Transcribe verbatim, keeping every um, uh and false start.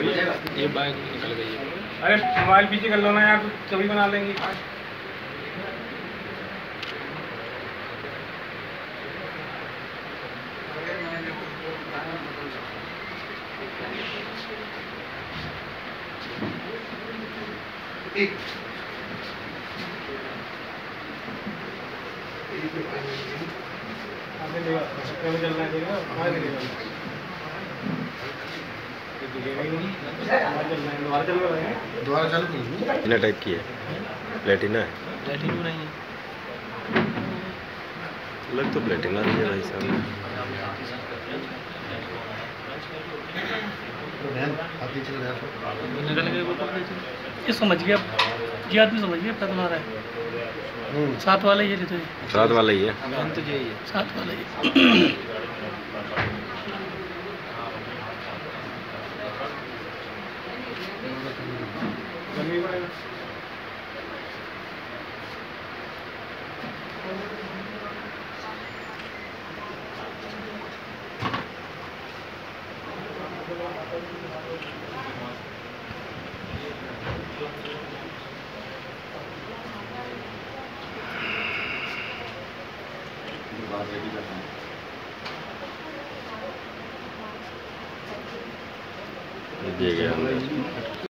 ये बाइक निकल गई है। अरे मोबाइल पीछे कर लो ना यार, कभी बना लेंगे। एक दोबारा चालू प्लेटिना टाइप की है। प्लेटिना है, प्लेटिना नहीं है, लग तो प्लेटिना रही है भाई साहब। निकल गए वो पकड़े थे। ये समझ गया, ये आदमी समझ गया पता बना रहा है। साथ वाला ये तो साथ वाला ही है, तो यही है, साथ वाला ये। दिए गया।